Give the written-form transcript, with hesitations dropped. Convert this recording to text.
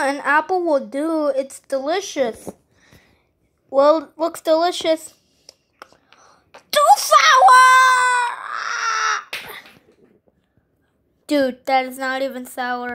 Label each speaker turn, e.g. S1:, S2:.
S1: an apple will do. It's delicious. Well, looks delicious. Too sour! Dude, that is not even sour.